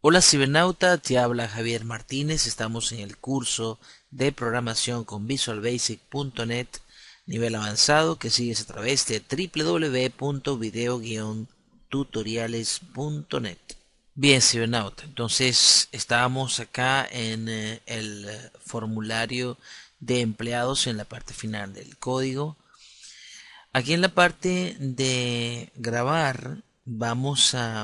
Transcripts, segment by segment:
Hola cibernauta, te habla Javier Martínez. Estamos en el curso de programación con visualbasic.net nivel avanzado que sigues a través de www.video-tutoriales.net. Bien, cibernauta, entonces estábamos acá en el formulario de empleados en la parte final del código. Aquí en la parte de grabar vamos a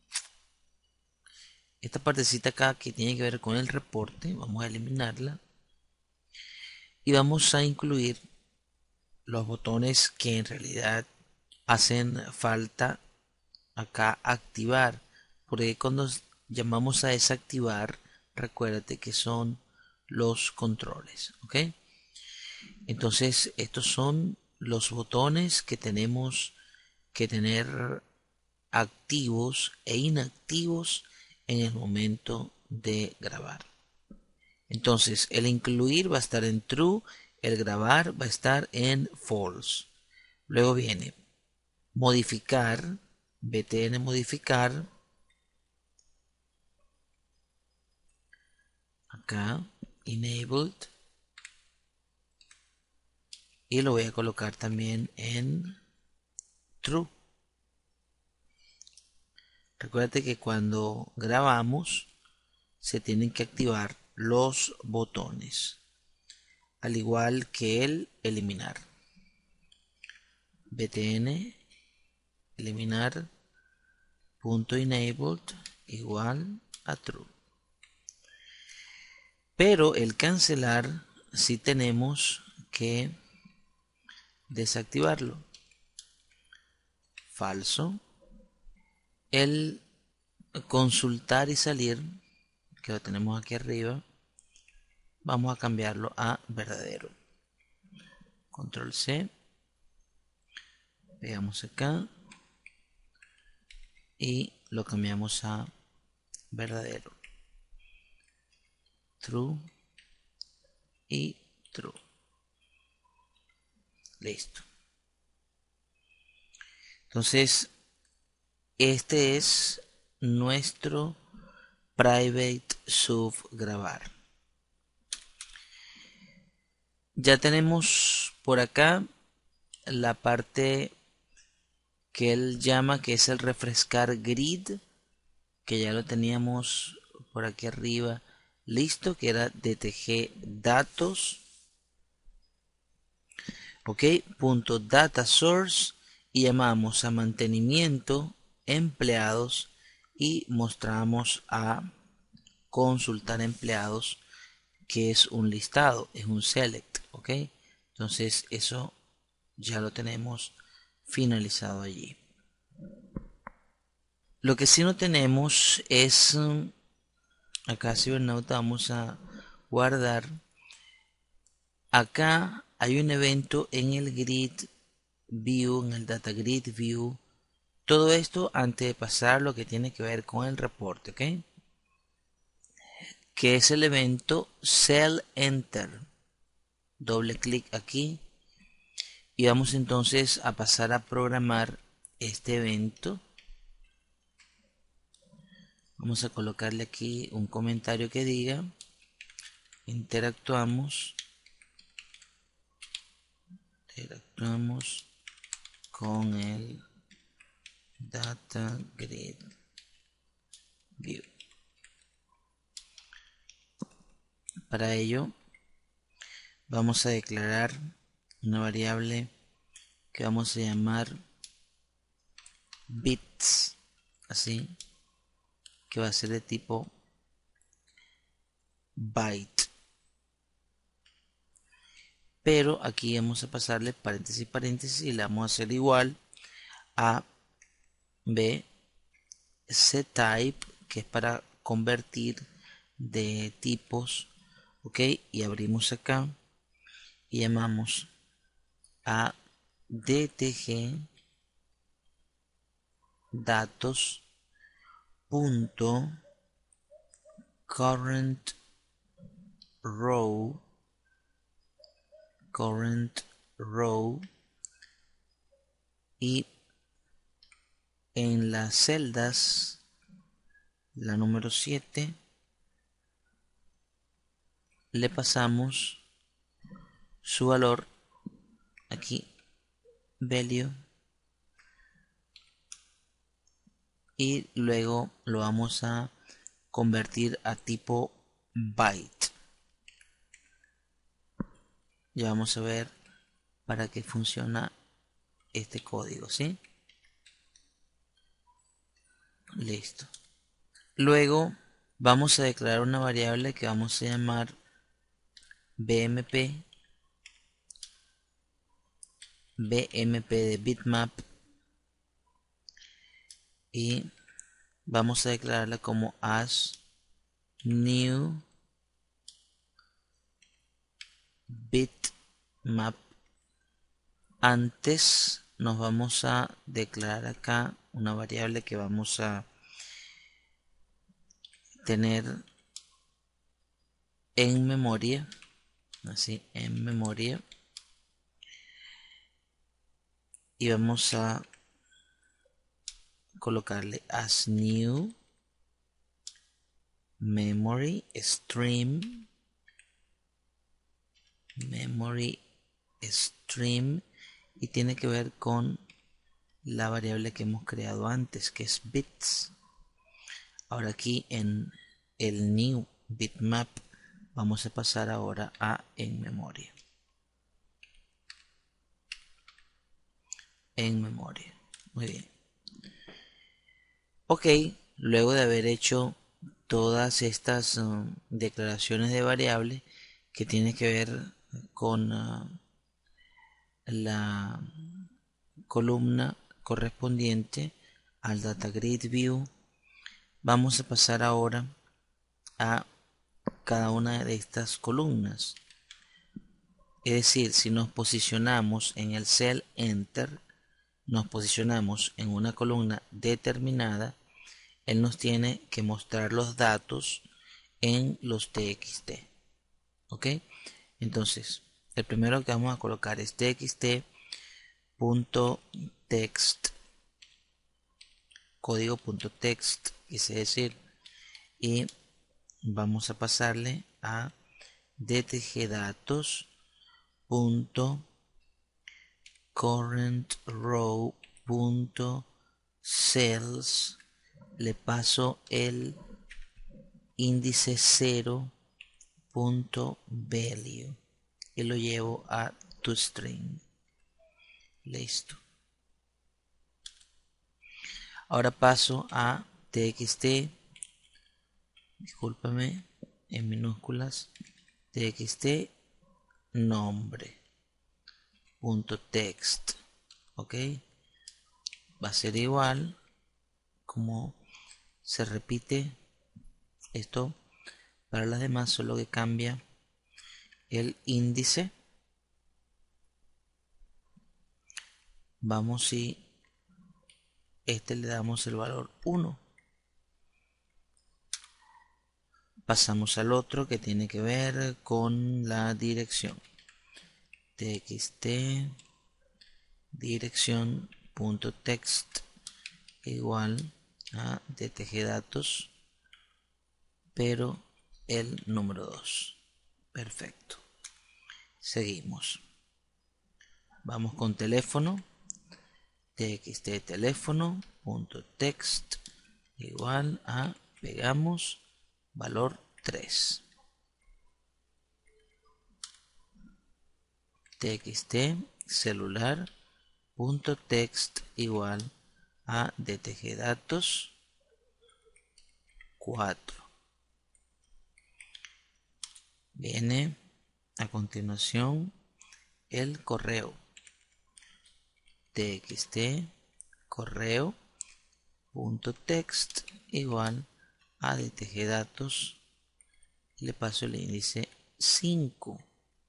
esta partecita acá que tiene que ver con el reporte, vamos a eliminarla y vamos a incluir los botones que en realidad hacen falta acá activar, porque cuando llamamos a desactivar, recuérdate que son los controles, ¿ok? Entonces estos son los botones que tenemos que tener activos e inactivos en el momento de grabar. Entonces, el incluir va a estar en true, el grabar va a estar en false. Luego viene modificar, btn modificar, acá, enabled, y lo voy a colocar también en true. Recuerda que cuando grabamos se tienen que activar los botones, al igual que el eliminar. btn eliminar punto enabled igual a true. Pero el cancelar sí tenemos que desactivarlo. Falso. El consultar y salir, que lo tenemos aquí arriba, vamos a cambiarlo a verdadero. Control C. Pegamos acá y lo cambiamos a verdadero. True y true. Listo. Entonces, este es nuestro private sub grabar. Ya tenemos por acá la parte que él llama que es el refrescar grid, que ya lo teníamos por aquí arriba listo, que era dtg datos, ok, punto data source, y llamamos a mantenimiento empleados y mostramos a consultar empleados, que es un listado, es un select, ok. Entonces eso ya lo tenemos finalizado allí. Lo que sí no tenemos es acá cibernauta, vamos a guardar. Acá hay un evento en el grid view, en el data grid view. Todo esto antes de pasar lo que tiene que ver con el reporte, ¿ok? Que es el evento cell enter. Doble clic aquí y vamos entonces a pasar a programar este evento. Vamos a colocarle aquí un comentario que diga interactuamos con el data grid view. Para ello vamos a declarar una variable que vamos a llamar bits, así, que va a ser de tipo byte. Pero aquí vamos a pasarle paréntesis paréntesis y le vamos a hacer igual a b ctype, que es para convertir de tipos, ok, y abrimos acá y llamamos a dtg datos punto current row y en las celdas la número 7, le pasamos su valor aquí, value, y luego lo vamos a convertir a tipo byte. Ya vamos a ver para qué funciona este código, ¿sí? Listo. Luego vamos a declarar una variable que vamos a llamar BMP de bitmap, y vamos a declararla como as new bitmap. Antes nos vamos a declarar acá una variable que vamos a tener en memoria, así, en memoria, y vamos a colocarle as new memory stream y tiene que ver con la variable que hemos creado antes, que es bits. Ahora aquí en el new bitmap vamos a pasar ahora a en memoria. En memoria. Muy bien. Ok, luego de haber hecho todas estas declaraciones de variable que tiene que ver con la columna correspondiente al data grid view, vamos a pasar ahora a cada una de estas columnas. Es decir, si nos posicionamos en el cell enter, nos posicionamos en una columna determinada, él nos tiene que mostrar los datos en los txt. ¿Ok? Entonces, el primero que vamos a colocar es txt.text, código.text, quise decir, y vamos a pasarle a dtgdatos.currentRow.cells, le paso el índice 0.value y lo llevo a toString. Listo. Ahora paso a txt, discúlpame, en minúsculas, txt nombre.text. Ok, va a ser igual como se repite esto para las demás, solo que cambia el índice. Vamos y le damos el valor 1. Pasamos al otro que tiene que ver con la dirección. Txt dirección.text igual a dtgdatos, pero el número 2. Perfecto. Seguimos. Vamos con teléfono. Txt teléfono.text igual a, pegamos, valor 3. Txt celular.text igual a dtgdatos 4. Viene a continuación el correo. Txt correo.text igual a dtgdatos, le paso el índice 5.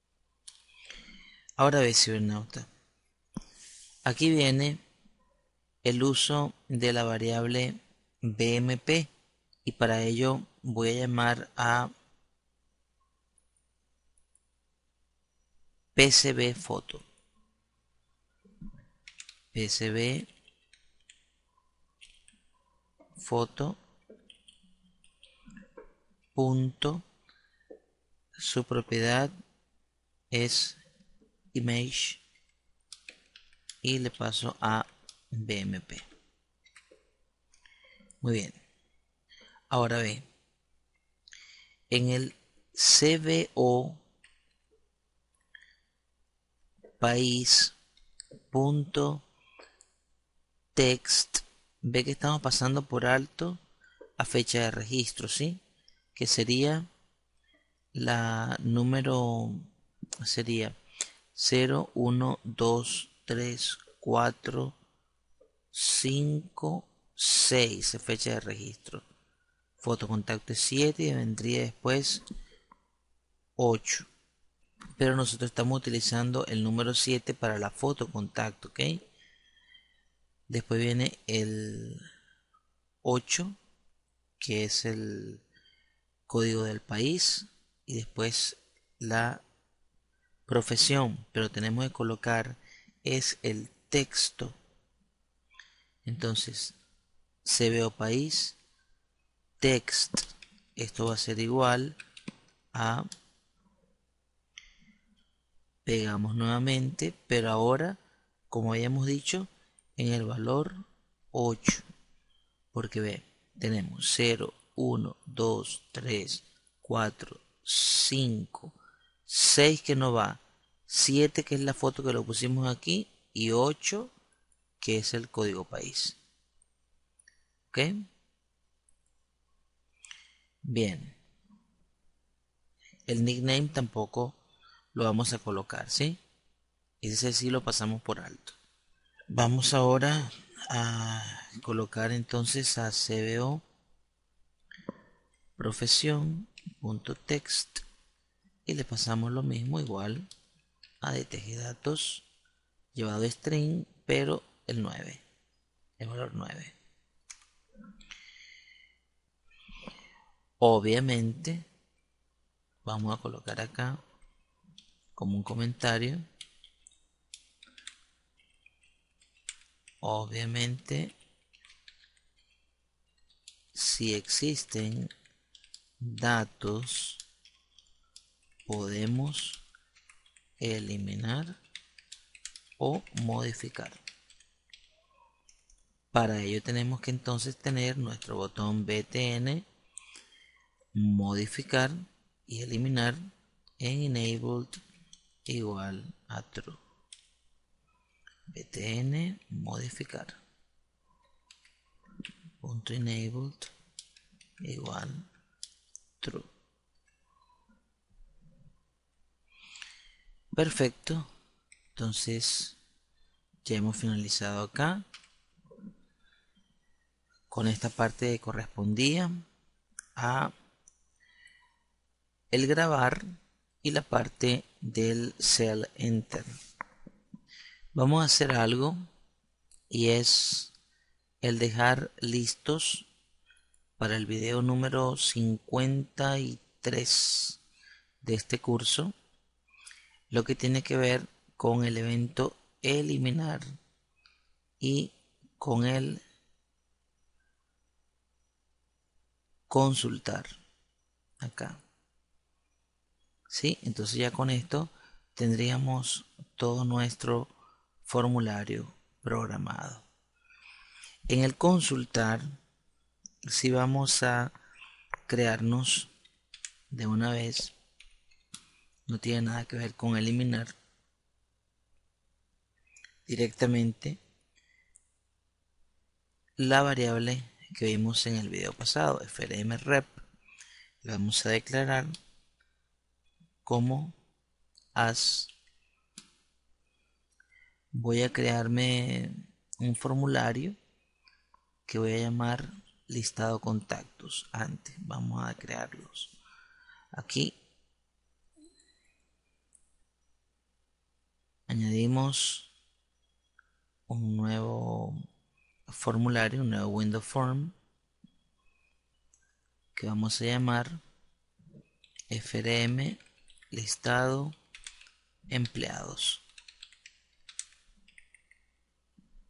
Ahora ve, cibernauta, aquí viene el uso de la variable bmp, y para ello voy a llamar a pcb foto. pcb foto punto, su propiedad es image y le paso a BMP. Muy bien. Ahora ve, en el CBO país punto text, ve que estamos pasando por alto a fecha de registro, ¿sí? Que sería la número, sería 0, 1, 2, 3, 4, 5, 6 es fecha de registro. Fotocontacto es 7 y vendría después 8. Pero nosotros estamos utilizando el número 7 para la fotocontacto, ¿ok? Después viene el 8, que es el código del país, y después la profesión, pero tenemos que colocar es el texto. Entonces, CBO país, text, esto va a ser igual a, pegamos nuevamente, pero ahora, como habíamos dicho, en el valor 8, porque ve, tenemos 0, 1, 2, 3, 4, 5, 6 que no va, 7 que es la foto que lo pusimos aquí y 8 que es el código país. ¿Ok? Bien. El nickname tampoco lo vamos a colocar, ¿sí? Ese sí lo pasamos por alto. Vamos ahora a colocar entonces a CBO profesión.text y le pasamos lo mismo igual a DTG datos llevado string, pero el 9, el valor 9. Obviamente vamos a colocar acá como un comentario, obviamente si existen datos podemos eliminar o modificar. Para ello tenemos que entonces tener nuestro botón btn modificar y eliminar en enabled igual a true. btn modificar punto enabled igual true. Perfecto. Entonces ya hemos finalizado acá con esta parte que correspondía a el grabar y la parte del cell enter. Vamos a hacer algo y es el dejar listos para el video número 53 de este curso lo que tiene que ver con el evento eliminar y con el consultar acá. ¿Sí? Entonces ya con esto tendríamos todo nuestro formulario programado. En el consultar, si vamos a crearnos de una vez, no tiene nada que ver con eliminar, directamente la variable que vimos en el video pasado, frmrep, la vamos a declarar como as. Voy a crearme un formulario que voy a llamar listado contactos. Antes vamos a crearlos aquí. Añadimos un nuevo formulario, un nuevo window form que vamos a llamar frm listado empleados.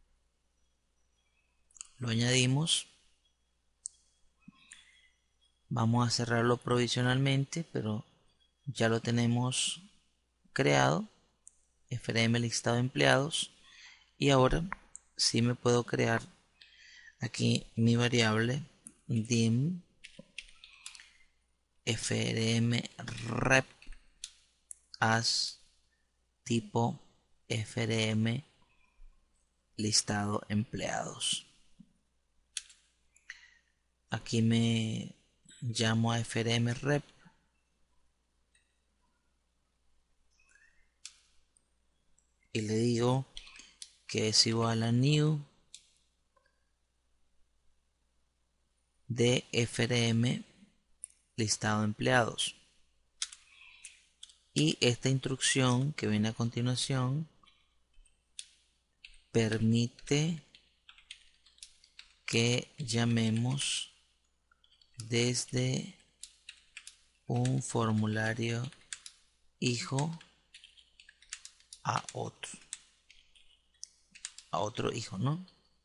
Lo añadimos Vamos a cerrarlo provisionalmente, pero ya lo tenemos creado. FRM listado de empleados. Y ahora sí me puedo crear aquí mi variable dim frm rep as tipo frm listado empleados. Aquí me llamo a frm rep y le digo que es igual a new de frm listado de empleados. Y esta instrucción que viene a continuación permite que llamemos desde un formulario hijo a otro hijo, ¿no?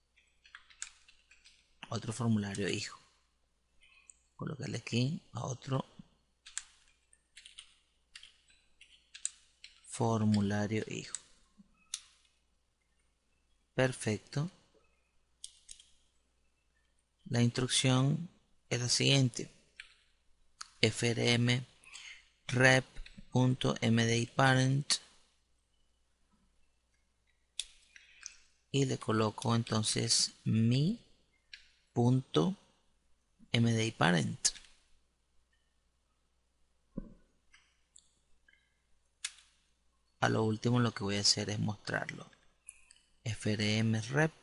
Otro formulario hijo. Colocarle aquí a otro formulario hijo. Perfecto. La instrucción es la siguiente: frm rep.mdiparent y le coloco entonces mi.mdiparent. A lo último lo que voy a hacer es mostrarlo. frm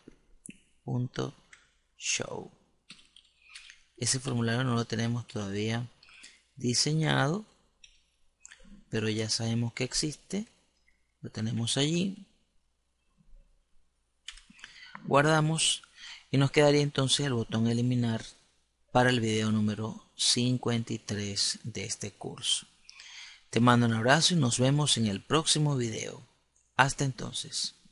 rep.show. Ese formulario no lo tenemos todavía diseñado, pero ya sabemos que existe. Lo tenemos allí. Guardamos y nos quedaría entonces el botón eliminar para el video número 53 de este curso. Te mando un abrazo y nos vemos en el próximo video. Hasta entonces.